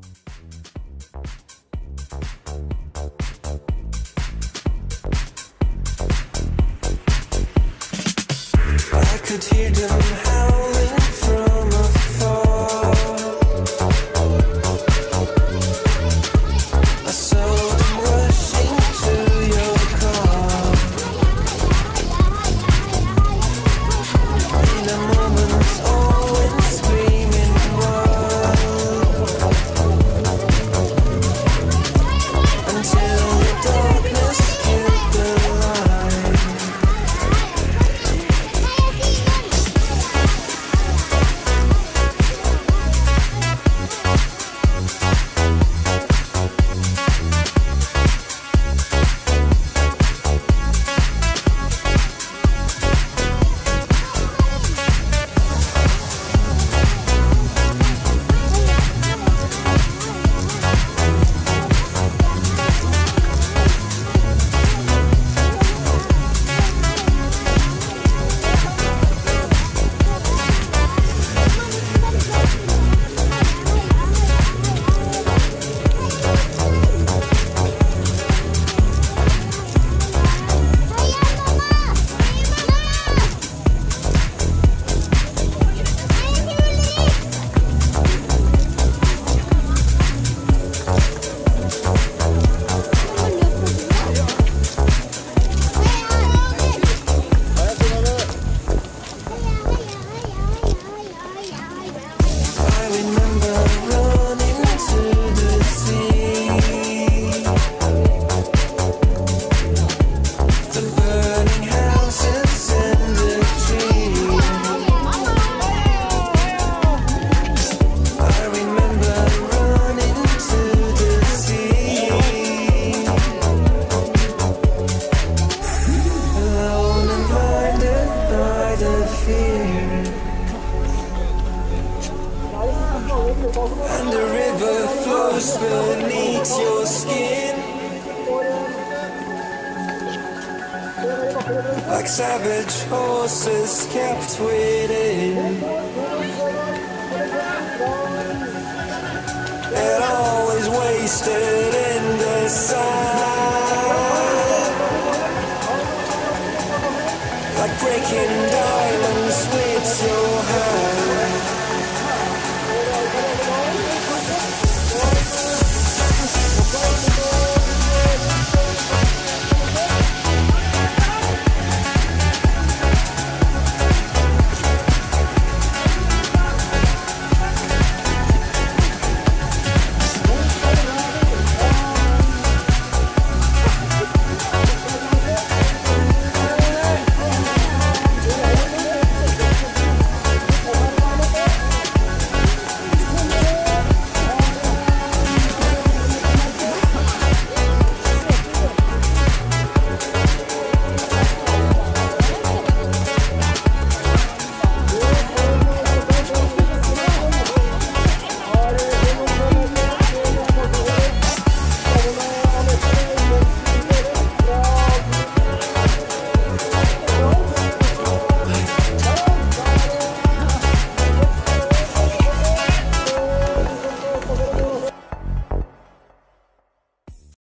I could hear them howling from afar. I saw them rushing to your car. In a moment, all went screaming wild, until the darkness killed the light. And the river flows beneath your skin, like savage horses kept within. They're always wasted in the sun, like breaking down